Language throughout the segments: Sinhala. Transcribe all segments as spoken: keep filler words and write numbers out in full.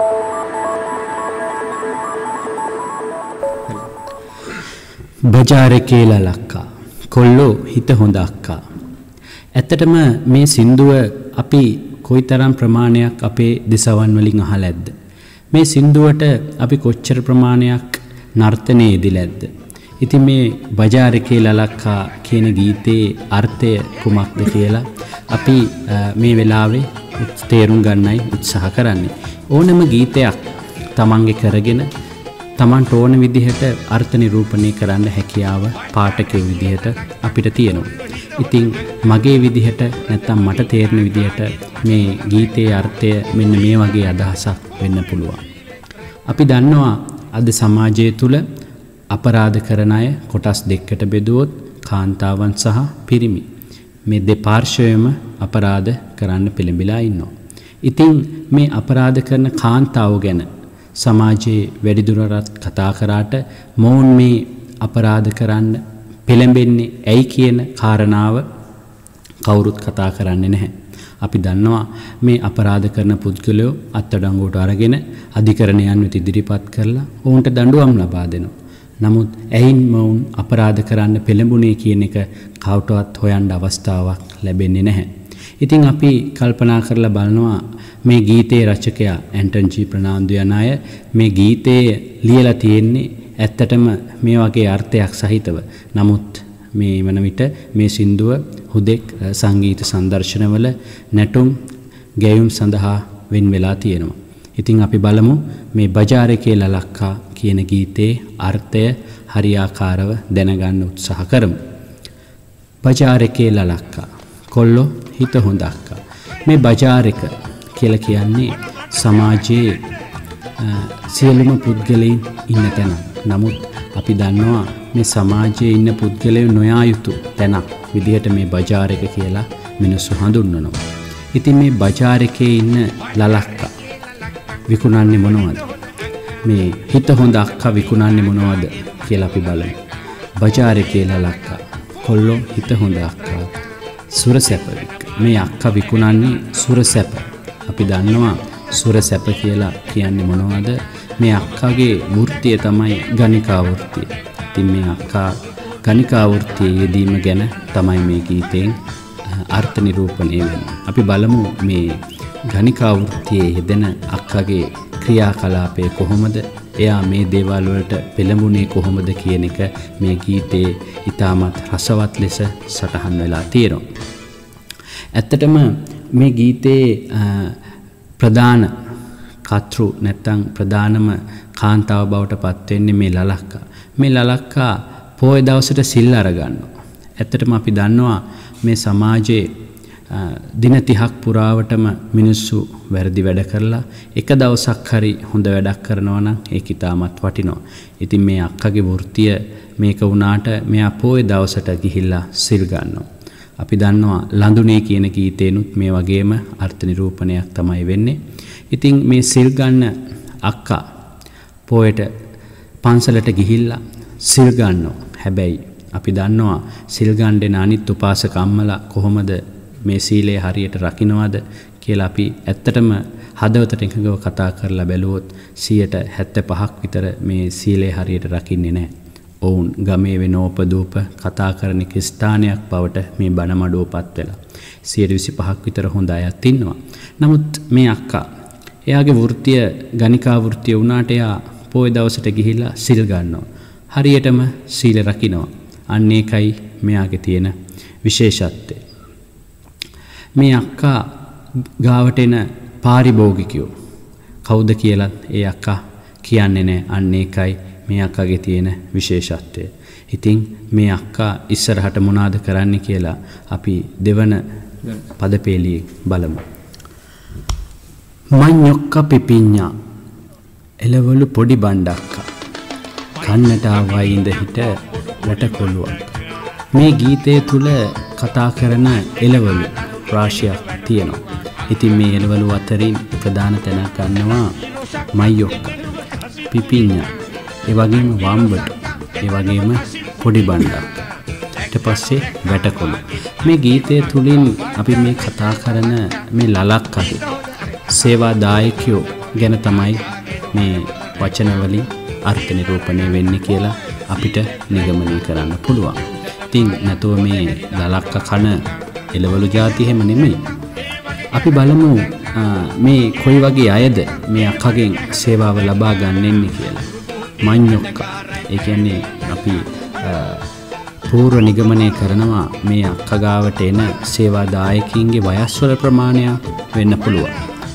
බජාරකේ ලලක්කා කොල්ලෝ හිත හොඳ අක්කා. ඇත්තටම මේ සින්දුව අපි කොයිතරම් ප්‍රමාණයක් අපේ දෙසවන් වලින් අහලා ඇද්ද? මේ සින්දුවට අපි කොච්චර ප්‍රමාණයක් නර්තනයේ යෙදිලාද? ඉතින් මේ බජාරකේ ලලක්කා කියන ගීතේ අර්ථය කුමක්ද කියලා අපි මේ වෙලාවේ තේරුම් ගන්නයි උත්සාහ කරන්නේ. ඕනම ගීතයක් තමන්ගේ කරගෙන තමන්ට ඕන විදිහට අර්ථ නිරූපණය කරන්න හැකියාව පාඨකයෝ විදිහට අපිට තියෙනවා. ඉතින් මගේ විදිහට නැත්තම් මට තේරෙන විදිහට මේ ගීතයේ අර්ථය මෙන්න මේ වගේ අදහසක් වෙන්න පුළුවන්. අපි දන්නවා අද සමාජය තුල අපරාධ කරන අය කොටස් දෙකකට බෙදුවොත් කාන්තාවන් සහ පිරිමි. මේ දෙපාර්ශ්වයම අපරාධ කරන්න පෙළඹිලා ඉන්නවා. ඉතින් මේ අපරාධ කරන කාන්තාව ගැන සමාජයේ වැඩිදුරටත් කතා කරාට මොවුන් මේ අපරාධ කරන්න පෙළඹෙන්නේ ඇයි කියන කාරණාව කවුරුත් කතා කරන්නේ නැහැ. අපි දන්නවා මේ අපරාධ කරන පුද්ගලයෝ අත්අඩංගුවට අරගෙන අධිකරණයන් වෙත ඉදිරිපත් කරලා ඔවුන්ට දඬුවම් ලබා දෙනවා. නමුත් ඇයින් මොවුන් අපරාධ කරන්න පෙළඹුණේ කියන එක කවුටවත් හොයන්න අවස්ථාවක් ලැබෙන්නේ නැහැ. ඉතින් අපි කල්පනා කරලා බලනවා මේ ගීතයේ රචකයා ඇන්ටන් ජී ප්‍රනාන්දු යන අය මේ ගීතයේ ලියලා තියෙන්නේ ඇත්තටම මේ වගේ අර්ථයක් සහිතව. නමුත් මේ වන විට මේ සින්දුව හුදෙක් සංගීත සංදර්ශනවල නැටුම් ගැයුම් සඳහා වෙන් වෙලා තියෙනවා. ඉතින් අපි බලමු මේ බජාරකේ ලලක්කා කියන ගීතයේ අර්ථය හරියාකාරව දැනගන්න උත්සාහ කරමු. බජාරකේ ලලක්කා කොල්ලෝ හිත හොඳ අක්කා. මේ බජාරක කියලා කියන්නේ සමාජයේ සියලුම පුද්ගලයන් ඉන්න තැන. නමුත් අපි දන්නවා මේ සමාජයේ ඉන්න පුද්ගලයෝ නොයා යුතු තැනක් විදිහට මේ බජාරක කියලා මිනිස්සු හඳුන්වනවා. ඉතින් මේ බජාරකේ ඉන්න ලලක්කා විකුණන්නේ මොනවද? මේ හිත හොඳ අක්කා විකුණන්නේ මොනවද කියලා අපි බලමු. බජාරකේ ලලක්කා කොල්ලෝ හිත හොඳ අක්කා සුරසැප. මේ අක්කා විකුණන්නේ සුරසැප. අපි දන්නවා සුරසැප කියලා කියන්නේ මොනවද? මේ අක්කාගේ වෘත්තිය තමයි ගණිකා වෘත්තිය. ඉතින් මේ අක්කා ගණිකා වෘත්තියේ යෙදීම ගැන තමයි මේ ගීතෙන් අර්ථ නිරූපණය වෙන්නේ. අපි බලමු මේ ගණිකා වෘත්තියේ යෙදෙන අක්කාගේ ක්‍රියාකලාපය කොහොමද? එයා මේ දේවල් වලට පෙළඹුණේ කොහොමද කියන එක මේ ගීතේ ඉතාමත් රසවත් ලෙස සටහන් වෙලා තියෙනවා. ඇත්තටම මේ ගීතේ ප්‍රධාන කතෘ නැත්තම් ප්‍රධානම කාන්තාව බවට පත් වෙන්නේ මේ ලලක්කා. මේ ලලක්කා පොය දවසට සිල් අරගන්නවා. ඇත්තටම අපි දන්නවා මේ සමාජයේ දින තිහක් පුරාවටම මිනිස්සු වැරදි වැඩ කරලා එක දවසක් හරි හොඳ වැඩක් කරනවා නම් ඒක ඉතාමත් වටිනවා. ඉතින් මේ අක්කගේ වෘත්තිය මේක වුණාට මෙයා පොය දවසට ගිහිල්ලා සිල් ගන්නවා. අපි දන්නවා ලඳුනේ කියන ගීතේනුත් මේ වගේම අර්ථ නිරූපණයක් තමයි වෙන්නේ. ඉතින් මේ සිල් ගන්න අක්කා පොයට පන්සලට ගිහිල්ලා සිල් ගන්නවා. හැබැයි අපි දන්නවා සිල් ගන්න අනිත් උපාසක අම්මලා කොහොමද මේ සීලය හරියට රකින්නවද කියලා අපි ඇත්තටම හදවතට එකඟව කතා කරලා බැලුවොත් සියයට හැත්තෑ පහක් විතර මේ සීලය හරියට රකින්නේ නැහැ. ඔවුන් ගමේ වෙනෝපදූප කතා කරන ස්ථානයක් බවට මේ බණමඩුවපත් වෙලා සියයට විසි පහක් විතර හොඳ අයත් ඉන්නවා. නමුත් මේ අක්කා එයාගේ වෘත්තිය ගණිකා වෘත්තිය වුණාට එයා පොය දවසට ගිහිල්ලා සිල් ගන්නවා. හරියටම සීල රකින්නවා. අන්න ඒකයි මෙයාගේ තියෙන විශේෂත්වය. මේ අක්කා ගාවට එන පාරිභෝගිකයෝ කවුද කියලා ඒ අක්කා කියන්නේ නැහැ. අන්න ඒකයි මේ අක්කාගේ තියෙන විශේෂත්වය. ඉතින් මේ අක්කා ඉස්සරහට මොනවාද කරන්න කියලා අපි දෙවන පදපේළියේ බලමු. මඤ්ඤොක්ක පිපිඤ්ඤා එළවලු පොඩි බණ්ඩක්කා කන්නට ආවයි ඉඳ හිට වැටකොළුවක්. මේ ගීතය තුල කතා කරන එළවලු රාශියක් තියෙනවා. ඉතින් මේ එළවලු අතරින් ප්‍රධාන තැනක් ගන්නවා මඤ්ඤොක්ක, පිපිඤ්ඤා, ඒ වගේම වම්බටු, ඒ වගේම පොඩි බණ්ඩක්. ඊට පස්සේ වැටකොළු. මේ ගීතය තුලින් අපි මේ කතා කරන මේ ලලක්කගේ සේවාදායකයෝ ගැන තමයි මේ වචන වලින් අර්ථ නිරූපණය වෙන්නේ කියලා අපිට නිගමනය කරන්න පුළුවන්. ඉතින් නැතුව මේ ලලක්ක කන එළවලු ಜಾති හැම නෙමෙයි. අපි බලමු මේ කොයි වගේ අයද මේ අක්කගෙන් සේවාව ලබා ගන්නෙන්නේ කියලා. මඤ්ඤොක්කා. ඒ කියන්නේ අපි පූර්ව නිගමනය කරනවා මේ අක්ක ගාවට එන සේවා දායකයින්ගේ වයස්වල ප්‍රමාණය වෙන්න පුළුවන්.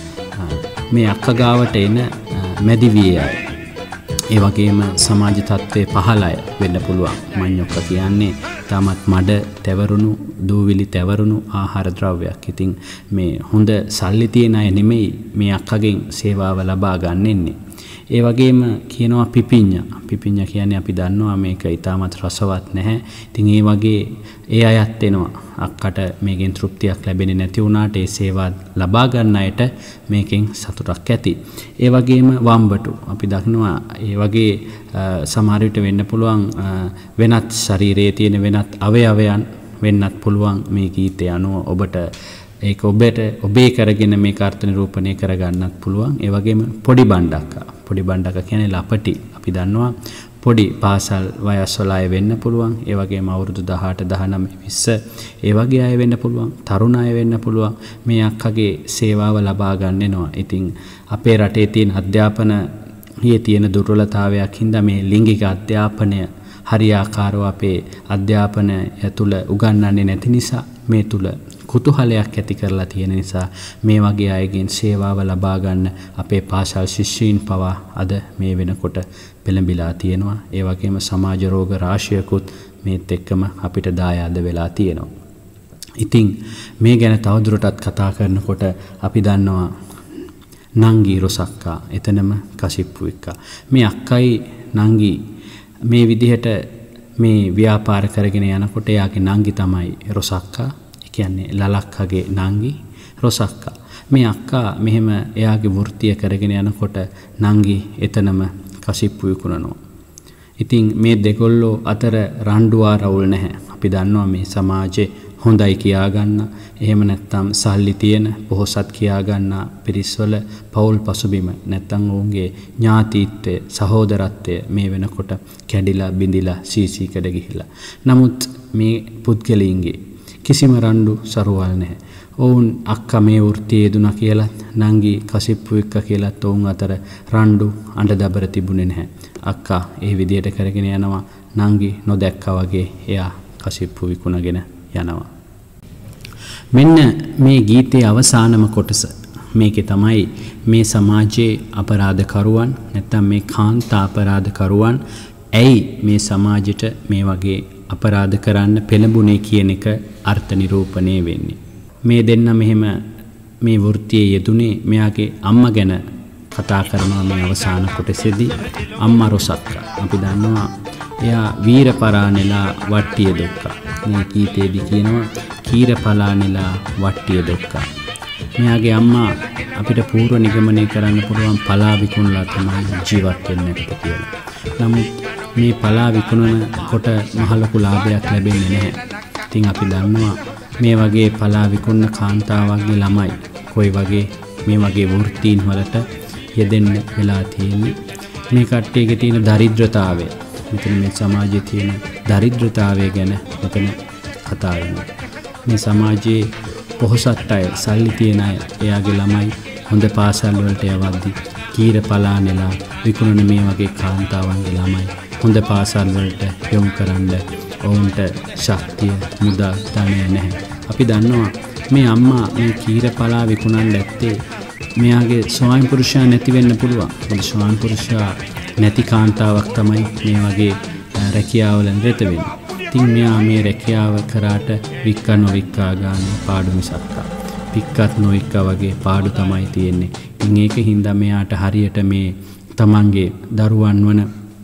මේ අක්ක ගාවට එන මැදිවිය අය, ඒ වගේම සමාජ තත්ත්වයේ පහළ අය වෙන්න පුළුවන්. මඤ්ඤොක්ක කියන්නේ තාමත් මඩ තැවරුණු, දූවිලි තැවරුණු ආහාර ද්‍රව්‍යයක්. ඉතින් මේ හොඳ සල්ලි තියෙන අය නෙමෙයි මේ අක්කගෙන් සේවාව ලබා ගන්නෙන්නේ. ඒ වගේම කියනවා පිපිඤ්ඤා. පිපිඤ්ඤා කියන්නේ අපි දන්නවා මේක ඊටමත් රසවත් නැහැ. ඉතින් ඒ වගේ ඒ අයත් එනවා. අක්කට මේකෙන් තෘප්තියක් ලැබෙන්නේ නැති වුණාට ඒ සේවා ලබා ගන්න අයට මේකෙන් සතුටක් ඇති. ඒ වගේම වම්බටු. අපි දක්නවා ඒ වගේ සමහර විට වෙන්න පුළුවන් වෙනත් ශරීරයේ තියෙන වෙනත් අවයවයන් වෙන්නත් පුළුවන් මේ ගීතය අනුව ඔබට ඒක ඔබට ඔබේ කරගෙන මේක අර්ථ නිරූපණය කරගන්නත් පුළුවන්. ඒ වගේම පොඩි බණ්ඩක්කා. පොඩි බණ්ඩක්කා කියන්නේ ලපටි. අපි දන්නවා පොඩි පාසල් වයස්වල අය වෙන්න පුළුවන්. ඒ වගේම අවුරුදු දහඅට දහනවය විස්ස ඒ වගේ අය වෙන්න පුළුවන්. තරුණ අය වෙන්න පුළුවන්. මේ අක්කගේ සේවාව ලබා ගන්නවා. ඉතින් අපේ රටේ තියෙන අධ්‍යාපන හියේ තියෙන දුර්වලතාවයක් හින්දා මේ ලිංගික අධ්‍යාපනය හරියාකාරව අපේ අධ්‍යාපනය තුළ උගන්වන්නේ නැති නිසා මේ තුළ කුතුහලයක් ඇති කරලා තියෙන නිසා මේ වගේ අයගෙන් සේවාව ලබා ගන්න අපේ පාසල් ශිෂ්‍යයින් පවා අද මේ වෙනකොට පෙළඹිලා තියෙනවා. ඒ වගේම සමාජ රෝග රාශියකුත් මේත් එක්කම අපිට දායාද වෙලා තියෙනවා. ඉතින් මේ ගැන තවදුරටත් කතා කරනකොට අපි දන්නවා නංගි රොසක්කා, එතනම කසිප්පු එක්කා. මේ අක්කයි නංගි මේ විදිහට මේ ව්‍යාපාර කරගෙන යනකොට එයාගේ නංගි තමයි රොසක්කා. කියන්නේ ලලක්කගේ නංගි රොසක්කා. මේ අක්කා මෙහෙම එයාගේ වෘත්තිය කරගෙන යනකොට නංගි එතනම කසිප්පු විකුණනවා. ඉතින් මේ දෙකොල්ලෝ අතර රණ්ඩු ආරවුල් නැහැ. අපි දන්නවා මේ සමාජේ හොඳයි කියා ගන්න, එහෙම නැත්නම් සල්ලි තියෙන පොහොසත් කියා ගන්න පිරිස්වල පෞල් පසුබිම නැත්නම් ඔවුන්ගේ ඥාතීත්වය, සහෝදරත්වය මේ වෙනකොට කැඩිලා බිඳිලා සීසීකඩ ගිහිලා. නමුත් මේ පුද්ගලයින්ගේ කිසිම රණ්ඩු සරුවල් නැහැ. ඔවුන් අක්කා මේ වෘත්තියේ යෙදුණා කියලා නංගි කසිප්පු එක්ක කියලාත් ඔවුන් අතර රණ්ඩු අඬ දබර තිබුණේ නැහැ. අක්කා ඒ විදියට කරගෙන යනවා. නංගි නොදැක්කා වගේ එයා කසිප්පු විකුණගෙන යනවා. මෙන්න මේ ගීතයේ අවසානම කොටස. මේකේ තමයි මේ සමාජයේ අපරාධකරුවන් නැත්නම් මේ කාන්තා අපරාධකරුවන් ඇයි මේ සමාජයට මේ වගේ අපරාධ කරන්න පෙළඹුණේ කියන එක අර්ථ නිරූපණය වෙන්නේ. මේ දෙන්න මෙහෙම මේ වෘත්තියේ යෙදුනේ මෙයාගේ අම්මා ගැන කතා කරනවා මේ අවසාන කොටසේදී. අම්මා රොසක්කා. අපි දන්නවා එයා වීරපරානෙලා වට්ටිය දොක්කා. මේ ගීතේදී කියනවා කීරපලානෙලා වට්ටිය දොක්කා. මෙයාගේ අම්මා අපිට පූර්ව නිගමනය කරන්න පුළුවන් පලා විකුණලා තමයි ජීවත් වෙන්නේ කියලා. නමුත් මේ පලා විකුණන කොට මහ ලොකු ලාභයක් ලැබෙන්නේ නැහැ. ඉතින් අපි දන්නවා මේ වගේ පලා විකුණන කාන්තාවන්ගේ ළමයි කොයි වගේ මේ වගේ වෘත්තීන් වලට යෙදෙන්න වෙලා තියෙන්නේ. මේ කට්ටියගේ තියෙන දරිද්‍රතාවය, මෙතන මේ සමාජයේ තියෙන දරිද්‍රතාවය ගැන මෙතන කතා වෙනවා. මේ සමාජයේ පොහොසත් අය, සල්ලි තියෙන අය, එයාගේ ළමයි හොඳ පාසල් වලට යවද්දි කීර පලානෙලා විකුණන මේ වගේ කාන්තාවන්ගේ ළමයි හොඳ පාසල් වලට යොමු කරන්න ඔවුන්ට ශක්තිය, මුදල්, ධනය නැහැ. අපි දන්නවා මේ අම්මා මේ කීර පලා විකුණන්න ඇත්තේ මෙයාගේ ස්වාමි පුරුෂයා නැති වෙන්න පුළුවන්. මොකද ස්වාමි පුරුෂයා නැති කාන්තාවක් තමයි මේ වගේ රැකියාවල නිරත වෙන්නේ. ඉතින් මෙයා මේ රැකියාව කරාට වික්ක නොවික්කා ගන්න පාඩු මිසක්කා. වික්කත් නොවික්කා වගේ පාඩු තමයි තියෙන්නේ. ඉතින් ඒක හින්දා මෙයාට හරියට මේ තමන්ගේ දරුවන් වන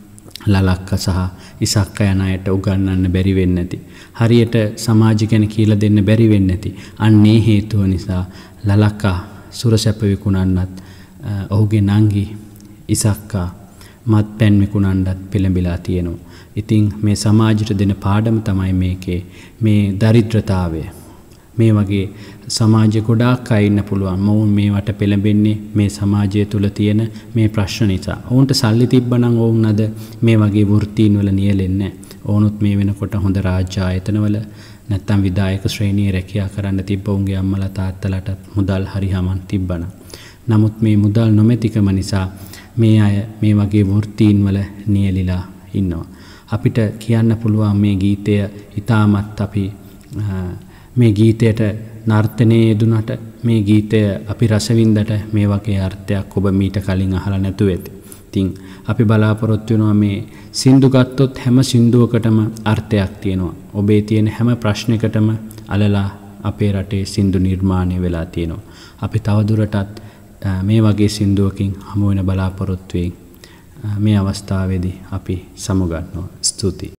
ලලක්ක සහ ඉසක්ක යන අයට උගන්වන්න බැරි වෙන්නේ නැති. හරියට සමාජ ගැන කියලා දෙන්න බැරි වෙන්නේ නැති. අන්නේ හේතුව නිසා ලලක්කා සුරසැප විකුණන්නත් ඔහුගේ නංගි ඉසක්කා මත්පැන් විකුණන්නත් පෙළඹිලා තියෙනවා. ඉතින් මේ සමාජයට දෙන පාඩම තමයි මේකේ මේ දරිද්‍රතාවය. මේ වගේ සමාජ ගොඩාක් අය ඉන්න පුළුවන්. මොවුන් මේවට පෙළඹෙන්නේ මේ සමාජය තුළ තියෙන මේ ප්‍රශ්න නිසා. ඔවුන්ට සල්ලි තිබ්බනම් ඔවුන් අද මේ වගේ වෘත්තීන් වල නියැලෙන්නේ නැහැ. ඔවුනුත් මේ වෙනකොට හොඳ රාජ්‍ය ආයතනවල නැත්තම් විධායක ශ්‍රේණියේ රැකියා කරන්න තිබ්බ උන්ගේ අම්මලා තාත්තලාට මුදල් හරි හමන් තිබ්බනම්. නමුත් මේ මුදල් නොමැතිකම නිසා මේ අය මේ වගේ වෘත්තීන් වල නියැලිලා ඉන්නවා. අපිට කියන්න පුළුවන් මේ ගීතය ඉතාමත් අපි මේ ගීතයට නර්තනයේ යෙදුනට මේ ගීතය අපි රසවින්දට මේ වගේ අර්ථයක් ඔබ මීට කලින් අහලා නැතුව ඇති. ඉතින් අපි බලාපොරොත්තු වෙනවා මේ සින්දු ගත්තොත් හැම සින්දුවකටම අර්ථයක් තියෙනවා. ඔබේ තියෙන හැම ප්‍රශ්නයකටම අලලා අපේ රටේ සින්දු නිර්මාණය වෙලා තියෙනවා. අපි තවදුරටත් මේ වගේ සින්දුවකින් හමු වෙන බලාපොරොත්තු වෙමින් මේ අවස්ථාවේදී අපි සමුගන්නවා. ස්තුතියි.